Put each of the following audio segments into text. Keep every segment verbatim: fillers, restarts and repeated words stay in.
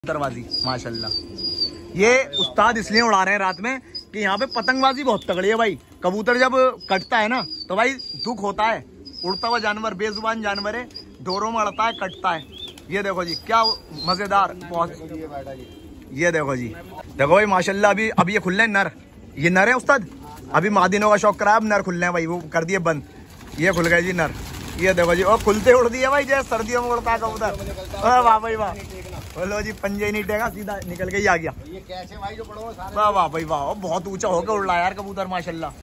कबूतरबाजी माशाल्लाह। ये उस्ताद इसलिए उड़ा रहे हैं रात में कि यहाँ पे पतंगबाजी बहुत तगड़ी है भाई। कबूतर जब कटता है ना तो भाई दुख होता है। उड़ता हुआ जानवर, बेजुबान जानवर है, डोरों में अड़ता है, कटता है। ये देखो जी क्या मजेदार। ये देखो जी, देखो भाई माशाल्लाह। अभी अभी ये खुल रहे हैं नर। ये नर है उस्ताद। अभी मादिनों का शौक कराया, अब नर खुल रहे हैं भाई, वो कर दिए बंद। ये खुल गए जी नर। ये देखो जी, और खुलते उड़ दिए भाई जैसे सर्दियों में उड़ता है कबूतर। वाह भाई वाह, बोलो जी पंजे ही नहीं टेगा, सीधा निकल के ही आ गया। ये कैसे भाई जो बड़ो सारे। वाह वाह भाई वाह, बहुत ऊंचा होकर उड़ रहा है यार कबूतर माशाल्लाह।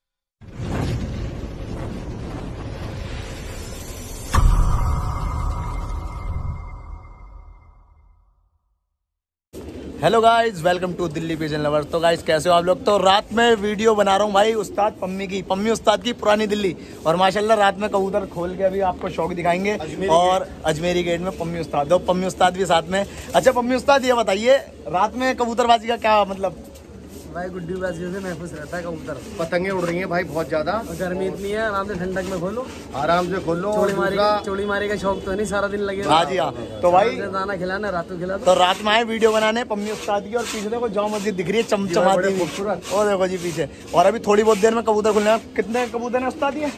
Hello guys, welcome to Delhi pigeon lovers. तो गाइज कैसे हो आप लोग। तो रात में वीडियो बना रहा हूँ भाई उस्ताद पम्मी की, पम्मी उस्ताद की पुरानी दिल्ली। और माशाल्लाह रात में कबूतर खोल के अभी आपको शौक दिखाएंगे। और अजमेरी गेट में पम्मी उस्ताद, दो पम्मी उस्ताद भी साथ में। अच्छा पम्मी उस्ताद ये बताइए, रात में कबूतरबाजी का क्या मतलब। भाई गुड्डी बाजियों से महफूज रहता है कबूतर। पतंगे उड़ रही हैं भाई बहुत ज्यादा, गर्मी इतनी है, आराम से ठंडक में खोलो, आराम से खोलो। चोली मारी चोली मारी का शौक तो नहीं सारा दिन लगे। हाँ जी हाँ। तो भाई दाना खिलाना, रात को खिला। तो रात में आए वीडियो बनाने पम्मी उस्ताद की। और पीछे देखो जाओ मस्जिद दिख रही है चमचमाती खूबसूरत। और देखो जी पीछे। और अभी थोड़ी बहुत देर में कबूतर खुलने। कितने कबूतर है उस्ताद ये?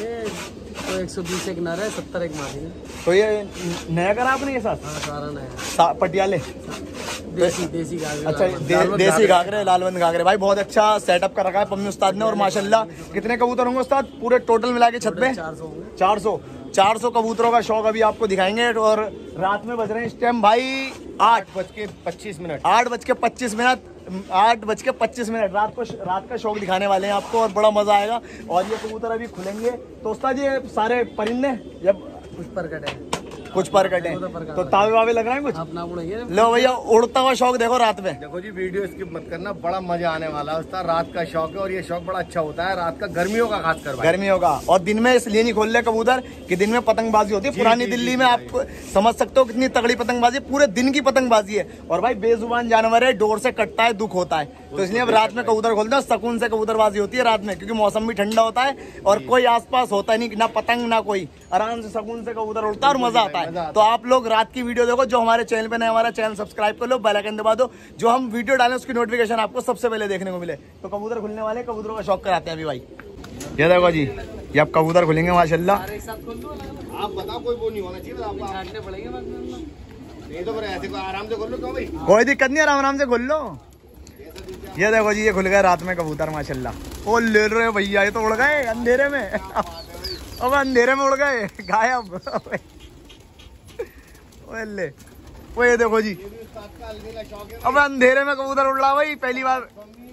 तो एक सौ बीस एक नर है, सत्तर एक मादी है। तो ये नया करा आपने ये साथ? हाँ सारा नया। पटियाले देसी देसी घाघरे। अच्छा दे, देसी घाघरे, लालबंद घाघरे। भाई बहुत अच्छा सेटअप कर रखा है पम्मी उस्ताद ने। और माशाल्लाह कितने कबूतर होंगे उस्ताद पूरे टोटल मिला के छत पे? चार सौ चार सौ चार सौ कबूतरों का शौक अभी आपको दिखाएंगे। और रात में बज रहे हैं इस टाइम भाई आठ बज के पच्चीस मिनट आठ बज के पच्चीस मिनट आठ बज के पच्चीस मिनट रात को रात का शौक दिखाने वाले हैं आपको। और बड़ा मजा आएगा। और ये कबूतर अभी खुलेंगे तो उस्ताद ये सारे परिंदे जब कुछ पर कटे, कुछ पर कटे तो तावे वावे लग रहे हैं कुछ। अपना लो भैया उड़ता हुआ शौक देखो रात में। देखो जी वीडियो स्किप मत करना, बड़ा मजा आने वाला है उस्ताद। रात का शौक है और ये शौक बड़ा अच्छा होता है रात का, गर्मियों का खास कर। गर्मियों का। और दिन में इसलिए नहीं खोल रहे कबूतर कि दिन में पतंगबाजी होती है पुरानी दिल्ली में। आप समझ सकते हो कितनी तगड़ी पतंगबाजी, पूरे दिन की पतंगबाजी है। और भाई बेजुबान जानवर है, डोर से कटता है, दुख होता है। तो इसलिए अब रात में कबूतर खोलते हैं, सुकून से कबूतरबाजी होती है रात में, क्योंकि मौसम भी ठंडा होता है और कोई आसपास होता नहीं, ना पतंग ना कोई, आराम से सुकून से कबूतर उड़ता है और मजा आता है। तो आप लोग रात की वीडियो देखो। जो हमारे चैनल पे नए, हमारा चैनल सब्सक्राइब कर लो, बेल आइकन दबा दो, जो हम वीडियो डालें उसकी नोटिफिकेशन आपको सबसे पहले देखने को मिले। तो कबूतर खुलने वाले, कबूतरों का शौक कराते हैं अभी भाई। ये देखो जी, ये अब कबूतर खुलेंगे माशाल्लाह। आप बताओ कोई वो नहीं होना चाहिए तो ऐसे आराम से खोल लो। भाई कोई दिक्कत नहीं, आराम आराम से खोल लो। ये देखो जी, ये खुल गए रात में कबूतर माशाल्लाह। ओ ले रहे भैया, ये तो उड़ गए अंधेरे में। अब अंधेरे में उड़ गए, गायब। ले वो ये देखो जी, अब अंधेरे में कबूतर उड़ रहा भाई पहली बार।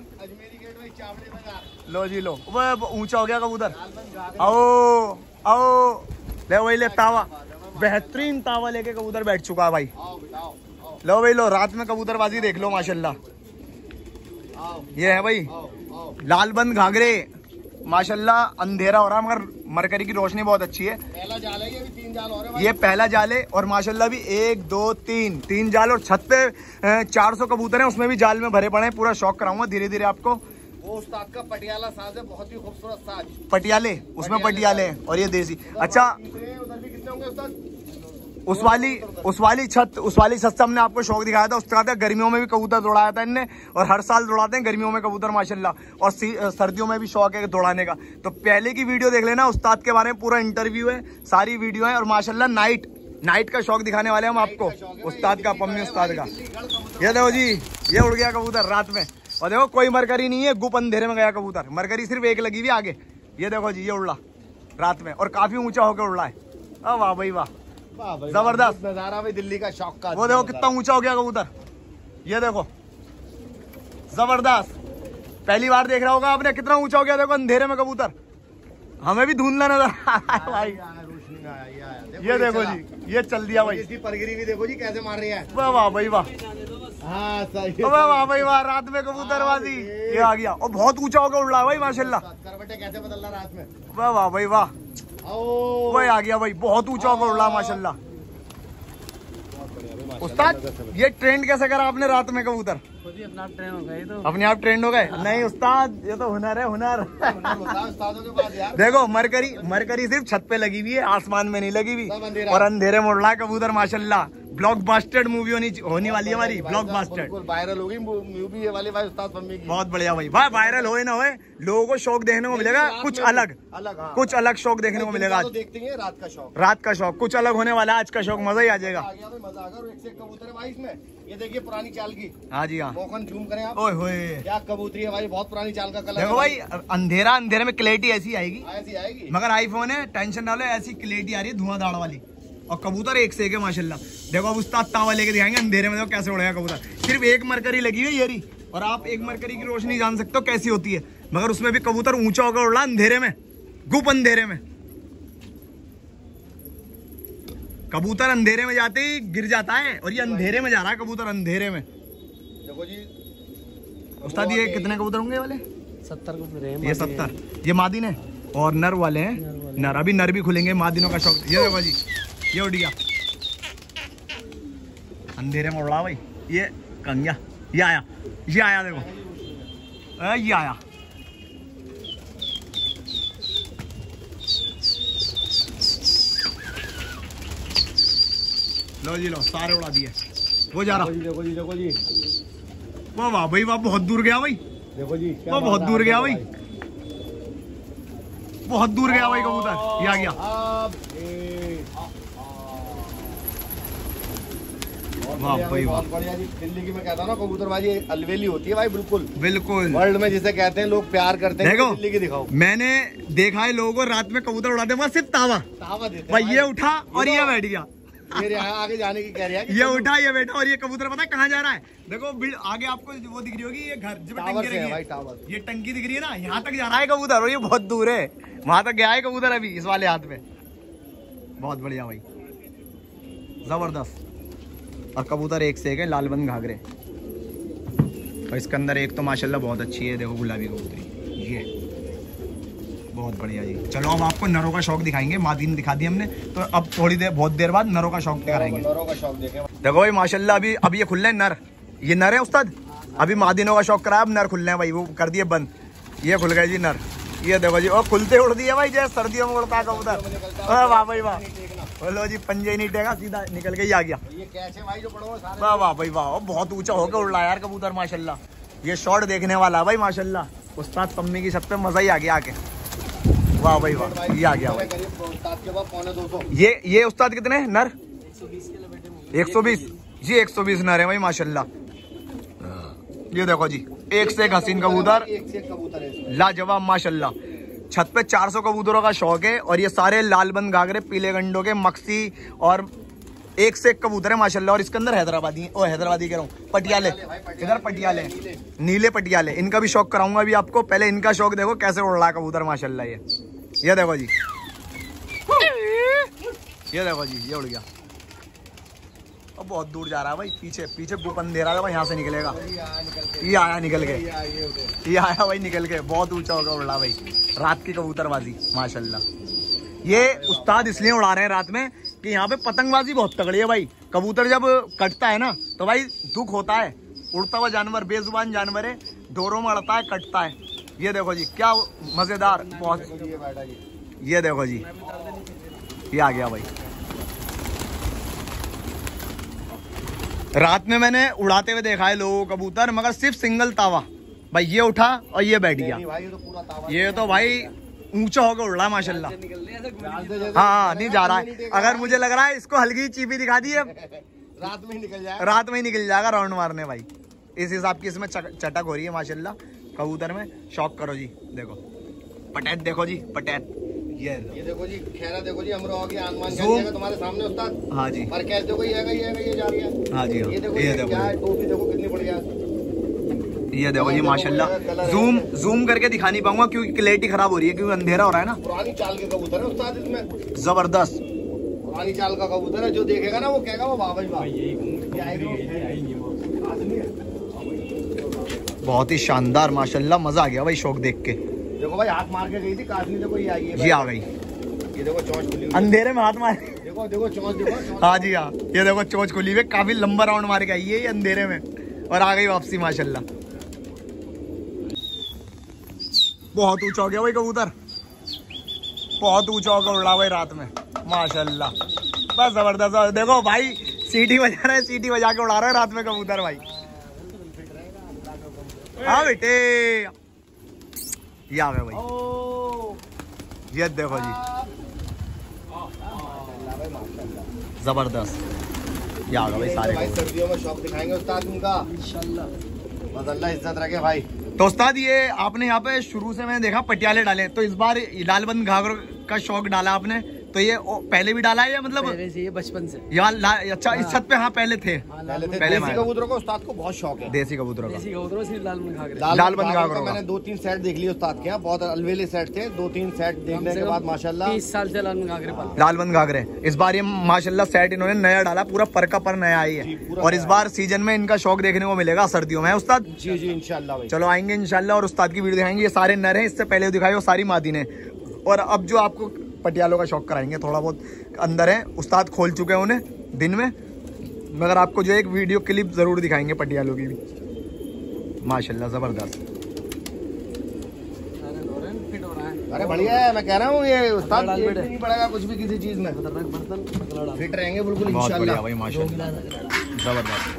लो जी लो, वो ऊंचा हो गया कबूतर। आओ आओ ले वही ले तावा, बेहतरीन तावा लेके कबूतर बैठ चुका है भाई। लो भाई लो, रात में कबूतरबाजी देख लो माशाल्लाह। ये है भाई लालबंद घाघरे माशाल्लाह। अंधेरा हो रहा है मगर मरकरी की रोशनी बहुत अच्छी है। पहला जाल है ये, भी तीन जाल और है। ये पहला जाल है और माशाल्लाह भी एक दो तीन तीन जाल। और छत पे चार सौ कबूतर हैं, उसमें भी जाल में भरे पड़े हैं। पूरा शौक कराऊंगा धीरे धीरे आपको। वो उस्ताद का पटियाला साज है, बहुत ही खूबसूरत साज। पटियाले, उसमें पटियाले हैं और ये देसी। अच्छा उधर भी कितने होंगे उस्ताद? उस वाली उस वाली छत उस वाली छत से हमने आपको शौक दिखाया था। उसके बाद गर्मियों में भी कबूतर दौड़ाया था इनने। और हर साल दौड़ाते हैं गर्मियों में कबूतर माशाल्लाह। और सर्दियों में भी शौक है दौड़ाने का। तो पहले की वीडियो देख लेना, उस्ताद के बारे में पूरा इंटरव्यू है, सारी वीडियो है। और माशाल्लाह नाइट नाइट का शौक दिखाने वाले हम आपको उस्ताद का, पम्मी उस्ताद का। ये देखो जी, ये उड़ गया कबूतर रात में। और देखो कोई मरकरी नहीं है, गुप अंधेरे में गया कबूतर। मरकरी सिर्फ एक लगी हुई आगे। ये देखो जी, ये उड़ रहा रात में और काफी ऊंचा होकर उड़ रहा है। अ वाह भाई वाह, जबरदस्त नजारा भाई दिल्ली का शौक का। वो देखो कितना ऊंचा हो गया कबूतर। ये देखो जबरदस्त, पहली बार देख रहा होगा आपने कितना ऊंचा हो गया। देखो अंधेरे में कबूतर, हमें भी धुंधला नजर भाई। ये देखो जी, ये चल दिया भाई। इसकी परगिरी भी देखो जी कैसे मार रही है। वाह वाह भाई वाह, हाँ सही। वाह वाह भाई वाह, रात में कबूतरबाजी। ये आ गया और बहुत ऊंचा होकर उड़ रहा है भाई माशाल्लाह। करवटें कैसे बदल रहा रात में। वाह वाह भाई वाह, वही आ गया भाई, बहुत ऊंचा होकर उड़ रहा माशाल्लाह। उस्ताद ये ट्रेंड कैसे करा आपने रात में कबूतर? अपना ट्रेंड हो गए तो अपने आप ट्रेंड हो गए? नहीं उस्ताद, ये तो हुनर है, हुनर। उस्तादों के पास यार। देखो मरकरी मरकरी सिर्फ छत पे लगी हुई है, आसमान में नहीं लगी हुई। और अंधेरे में उड़ रहा है कबूतर माशाल्लाह। ब्लॉकबस्टर मूवी होनी होने वाली है हमारी, ब्लॉकबस्टर वायरल होगी मूवी ये वाली भाई उस्ताद पम्मी की। बहुत बढ़िया भाई, भाई वायरल होए ना होए लोगों को शौक देखने को मिलेगा, कुछ अलग अलग हाँ। कुछ अलग शौक देखने को मिलेगा आज। तो देखते हैं रात का शौक, रात का शौक कुछ अलग होने वाला है, आज का शौक मजा ही आ जाएगा। आ गया भाई, मजा आ गया। और एक से एक कबूतर है भाई इसमें, ये देखिए पुरानी चाल की। हाँ जी हाँ, मोहन जूम करें आप, ओए होए क्या कबूतरी है भाई, बहुत पुरानी चाल का कलर। देखो भाई अंधेरा अंधेरे में क्लैरिटी ऐसी आएगी, ऐसी आएगी। मगर आईफोन है टेंशन ना लो, ऐसी क्लैरिटी आ रही है धुआंधार वाली। और कबूतर एक से एक है माशाल्लाह। देखो अब उस्ताद तावा लेके दिखाएंगे अंधेरे में, देखो कैसे उड़ेगा कबूतर। सिर्फ एक मरकरी लगी हुई है ये, और आप एक मरकरी की रोशनी जान सकते हो कैसी होती है, मगर उसमें भी कबूतर ऊंचा होकर उड़ रहा अंधेरे में, गुप अंधेरे में। कबूतर अंधेरे में जाते ही गिर जाता है, और ये अंधेरे में जा रहा है कबूतर, अंधेरे में। देखो जी उस्ताद ये कितने कबूतर होंगे वाले? सत्तर को फिर ये सत्तर, ये मादिन है और नर वाले हैं। नर अभी नर भी खुलेंगे, मादिनों का शौक। ये देखो जी, ये उड़ गया अंधेरे में, उड़ा भाई ये कंगिया, ये आया, ये आया देखो, आ, ये आया। लो जी लो, सारे उड़ा दिए। वो जा रहा, देखो जी देखो जी, वाह वाह भाई वाह, बहुत दूर गया भाई, देखो जी वो बहुत दूर गया भाई, बहुत दूर गया भाई कबूतर। ये आ गया, वाह भाई वाह, बहुत बढ़िया जी। दिल्ली की मैं कहता हूँ ना कबूतरबाजी अलवेली होती है भाई, बिल्कुल बिल्कुल। वर्ल्ड में जिसे कहते हैं लोग प्यार करते हैं, देखो दिल्ली की दिखाओ। मैंने देखा है लोगों को रात में कबूतर उड़ाते हैं, सिर्फ तावा तावा देते भाई, हैं ये उठा और ये बैठ गया, मेरे यहाँ आगे जाने की कह रहा है कि ये उठा ये बैठा, और ये कबूतर पता है कहाँ जा रहा है? देखो बिल- आगे आपको वो दिख रही होगी, ये घर जब टावर टंकी से है रखी भाई, है, टावर। ये टंकी दिख रही है ना, यहाँ तक जा रहा है कबूतर, और ये बहुत दूर है, वहां तक गया है कबूतर अभी इस वाले हाथ में। बहुत बढ़िया भाई, जबरदस्त। और कबूतर एक से एक है, लालबंद घाघरे। और इसके अंदर एक तो माशाल्लाह बहुत अच्छी है, देखो गुलाबी कबूतरी, ये बहुत बढ़िया जी। चलो अब आपको नरों का शौक दिखाएंगे, मादीन दिखा दी हमने, तो अब थोड़ी देर बहुत देर बाद नरों का शौक दिखाएंगे। नरों का शौक देखें। देखो भाई माशाल्लाह अभी अभी ये खुल रहे हैं नर, ये नर है उस्ताद। अभी मादीनों का शौक कराया, अब नर खुल रहे हैं भाई, वो कर दिए बंद, ये खुल गए जी नर। ये देखो जी, और खुलते उड़ दिए भाई, जैसे सर्दियों में उड़ता है कबूतर। वाह भाई वाह, बोलो जी पंजे नहीं टेगा, सीधा निकल के ही आ गया। ये कैसे भाई जो पड़ो सारे, वाह वाह भाई वाह, बहुत ऊंचा होकर उड़ रहा है यार कबूतर माशाल्लाह। ये शॉट देखने वाला है भाई माशाल्लाह, उस्ताद पम्मी की छत पे मजा ही आ गया आके। वाह भाई वाह, ये आ गया भाई। पौने दो सौ। ये ये उस्ताद कितने नर? एक सौ बीस जी, एक सौ बीस नर है भाई माशाल्लाह। ये देखो जी, एक से एक हसीन कबूतर, एक से एक कबूतर है, लाजवाब माशाल्लाह। छत पे चार सौ कबूतरों का शौक है, और ये सारे लालबंद घाघरे, पीले गंडों के, मक्सी, और एक से एक कबूतर है माशाल्लाह। और इसके अंदर हैदराबादी, ओ हैदराबादी कह रहा हूँ, पटियाले, इधर पटियाले, नीले पटियाले, इनका भी शौक कराऊंगा अभी आपको। पहले इनका शौक देखो कैसे उड़ रहा है कबूतर माशाल्लाह। ये ये देखो जी, ये देखो जी, ये उड़ गया, और बहुत दूर जा रहा है भाई, पीछे पीछे गुप अंधेरा था भाई, यहाँ से निकलेगा। ये आया निकल के, ये आया भाई निकल के, बहुत ऊंचा होगा उड़ रहा भाई, रात की कबूतरबाजी माशाल्लाह। ये उस्ताद इसलिए उड़ा रहे हैं रात में कि यहाँ पे पतंगबाजी बहुत तगड़ी है भाई। कबूतर जब कटता है ना तो भाई दुख होता है, उड़ता हुआ जानवर, बेजुबान जानवर है, डोरों में अड़ता है, कटता है। ये देखो जी क्या मजेदार, बहुत। ये देखो जी, ये आ गया भाई। रात में मैंने उड़ाते हुए देखा है लोगों को कबूतर, मगर सिर्फ सिंगल तावा भाई, ये उठा और ये बैठ गया। ये तो भाई ऊंचा होकर उड़ रहा है माशाल्लाह। हाँ नहीं जा रहा है, अगर मुझे लग रहा है इसको हल्की चीपी दिखा दी है, रात में ही निकल जाएगा, रात में ही निकल जाएगा राउंड मारने भाई। इस हिसाब की इसमें चटक हो रही है माशाल्लाह कबूतर में। शौक करो जी, देखो पटैत, देखो जी पटैत, ये ये देखो जी, खैरा देखो जी, अमरो हो गया, आसमान Zoom। का तुम्हारे सामने उस्ताद। हाँ जी, पर कैसे देखो, ये है, ये है, ये जा रही है। हाँ जी, ये देखो, ये ये देखो, क्या है, टोपी देखो कितनी बढ़िया। ये देखो जी माशाल्लाह। जूम जूम करके दिखा नहीं पाऊंगा क्योंकि क्लैरिटी खराब हो रही है, क्योंकि अंधेरा हो रहा है ना। पुरानी चाल के कबूतर है उस्ताद, इसमें जबरदस्त पुरानी चाल का कबूतर है, जो देखेगा ना वो कहेगा वो वाह भाई वाह। बहुत ही शानदार माशाल्लाह, मजा आ गया भाई शौक देख के। देखो भाई हाथ मार के गई थी काशनी, देखो ये आई है, ये आ गई ये देखो चोंच खुली हुई है। अंधेरे में हाथ मार, देखो देखो चोंच देखो, चोंच। हाँ जी हाँ, ये देखो चोंच खुली हुई, काफी लंबा राउंड मार के आई है ये अंधेरे में, और आ गई वापसी माशाल्लाह। बहुत ऊंचा हो गया भाई कबूतर, बहुत ऊंचा होकर उड़ रहा भाई रात में माशाल्लाह, बस जबरदस्त। देखो भाई सीटी बजा रहा है, सीटी बजा के उड़ा रहा है रात में कबूतर भाई। हाँ बेटे ये आ गए भाई, ये देखो जी जबरदस्त, ये आ गए भाई सारे भाई कबूतर। सर्दियों में शौक दिखाएंगे उस्ताद उनका इंशाल्लाह, बस अल्लाह इज्जत रखे भाई। तो उस्ताद ये आपने यहाँ पे शुरू से मैंने देखा पटियाले डाले, तो इस बार लालबंद घाघरों का शौक डाला आपने, तो ये ओ, पहले भी डाला है या मतलब पहले से, ये बचपन से। यहाँ अच्छा इस छत पे हाँ पहले थे, हाँ, पहले थे पहले देसी मारा। कबूतरों को उस्ताद को बहुत शौक है, देसी कबूतरों का। देसी कबूतरों से लालबंद घाघरे। लालबंद घाघरों घाघरों का का। मैंने दो तीन सेट देख लिए उस्ताद के यहाँ, बहुत अलवेले सेट थे, दो तीन सेट देखने के बाद माशाल्लाह तीस साल से लालबंद घाघरे पालते। लालबंद घाघरे इस बार ये माशाल्लाह सेट इन्होंने नया डाला, पूरा पर का पर नया आई है, और इस बार सीजन में इनका शौक देखने को मिलेगा सर्दियों में उस्ताद। जी जी इंशाल्लाह भाई। चलो आएंगे इंशाल्लाह और उस्ताद की वीडियो दिखाएंगे। ये सारे नर हैं, इससे पहले दिखाई वो सारी मादी ने, और अब जो आपको पटियालों का शौक कराएंगे, थोड़ा बहुत अंदर है, उस्ताद खोल चुके हैं उन्हें दिन में, मगर आपको जो एक वीडियो क्लिप जरूर दिखाएंगे पटियालों की भी। माशाल्लाह जबरदस्त, फिट हो रहा है। अरे बढ़िया है, मैं कह रहा हूँ ये उस्ताद डाल एक बेटे। भी नहीं पड़ेगा कुछ भी किसी चीज में, खतरनाक बर्तन पतला डाल। फिट रहेंगे बिल्कुल बहुत बढ़िया इंशाल्लाह भाई माशाल्लाह जबरदस्त।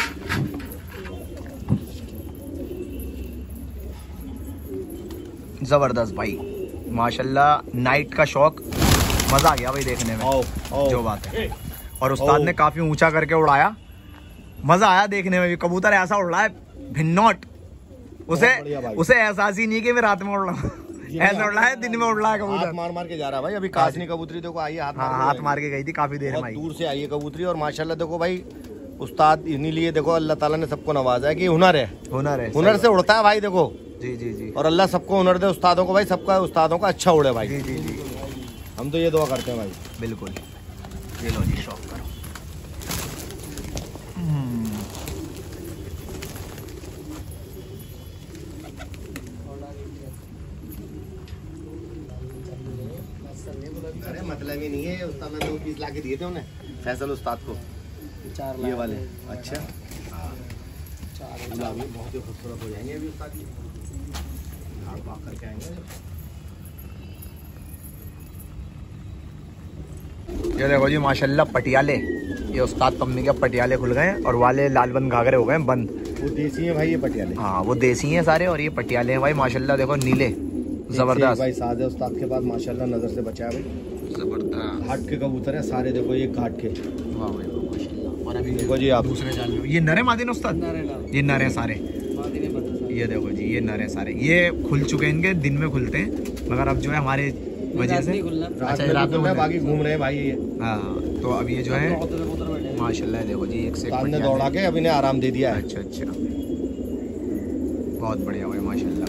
जबरदस्त भाई माशाल्लाह, नाइट का शौक, मजा आ गया भाई देखने में। आओ, आओ। जो बात है, और उस्ताद ने काफी ऊंचा करके उड़ाया, मजा आया देखने में भी। कबूतर ऐसा उड़ रहा है भिन्नौट, उसे बढ़िया भाई। उसे एहसास ही नहीं कि मैं रात में उड़ रहा हूँ, ऐसा उड़ रहा है दिन में उड़ रहा है हाथ कबूतर। मार मार के जा रहा है भाई। अभी कासनी कबूतरी देखो आई है, हाथ हाँ मार हाथ के मार के गई थी काफी देर में बहुत आई। दूर से आई है कबूतरी, और माशाल्लाह देखो भाई उस्ताद इन्हीं लिए देखो अल्लाह ताला ने सबको नवाजा है कि हुनर है, हुनर है, हुनर से उड़ता है भाई देखो। जी जी जी और अल्लाह सबको हुनर दे उस्तादों को भाई, सबका उस्तादों का अच्छा उड़े भाई। जी जी जी हम तो ये दुआ करते हैं भाई। बिल्कुल। ये लो जी शौक करो। हम्म, अरे मतलब ही नहीं है, उस्ताद ने दो पीस ला के दिए थे उन्हें फैसल उस्ताद को, चार ये लाख वाले। है। अच्छा चार गुलाबी बहुत ही खूबसूरत हो जाएंगे अभी उस्ताद की, झाड़ पाक करके आएंगे। ये देखो जी माशाल्लाह पटियाले, ये उस्ताद पम्मी के पटियाले खुल गए हैं, और वाले लालबंद घाघरे हो गए हैं बंद। वो देसी है भाई ये पटियाले। हाँ वो देसी हैं सारे, और ये पटियाले हैं भाई माशाल्लाह, देखो नीले जबरदस्त भाई साज है उस्ताद के पास माशाल्लाह, नजर से बचा है भाई। जबरदस्त। घाट के कबूतर है सारे, देखो ये घाट के। वाह भाई वाह, माशाल्लाह। और अभी देखो जी आप, दूसरे जाल में ये नरे मादी ने उस्ताद, नारे लाल। ये नरे सारे, मादी में बता ये देखो जी ये नरे सारे, ये खुल चुके हैं, इनके दिन में खुलते हैं, मगर अब जो है हमारे वजह से खुलना। रात अच्छा, में रात रात में में खुल बाकी घूम रहे हैं भाई ये। हाँ, तो अब ये जो है कबूतर कबूतर बैठे हैं। माशाल्लाह देखो जी एक से एक उस्ताद ने पटियाले। दौड़ा के अभी ने आराम दे दिया है। अच्छा अच्छा, बहुत बढ़िया भाई माशाल्लाह।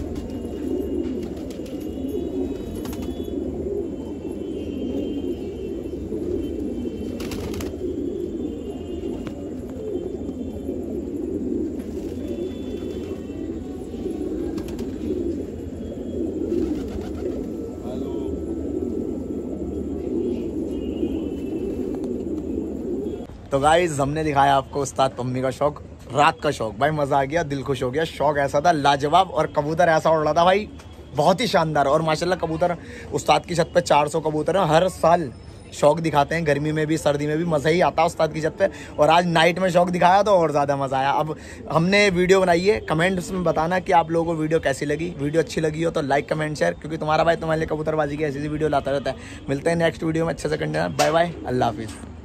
तो गाइस हमने दिखाया आपको उस्ताद पम्मी का शौक, रात का शौक, भाई मजा आ गया, दिल खुश हो गया। शौक ऐसा था लाजवाब, और कबूतर ऐसा उड़ रहा था भाई बहुत ही शानदार। और माशाल्लाह कबूतर उस्ताद की छत पे चार सौ कबूतर हैं, हर साल शौक दिखाते हैं, गर्मी में भी सर्दी में भी मज़ा ही आता है उस्ताद की छत पे। और आज नाइट में शौक दिखाया तो और ज़्यादा मज़ा आया। अब हमने वीडियो बनाई है, कमेंट्स में बताना कि आप लोगों को वीडियो कैसी लगी। वीडियो अच्छी लगी हो तो लाइक कमेंट शेयर, क्योंकि तुम्हारा भाई तुम्हारे लिए कबूतरबाजी की ऐसी ऐसी वीडियो लाता रहता है। मिलते हैं नेक्स्ट वीडियो में अच्छे से कंटेंट। बाय बाय, अल्लाह हाफिज़।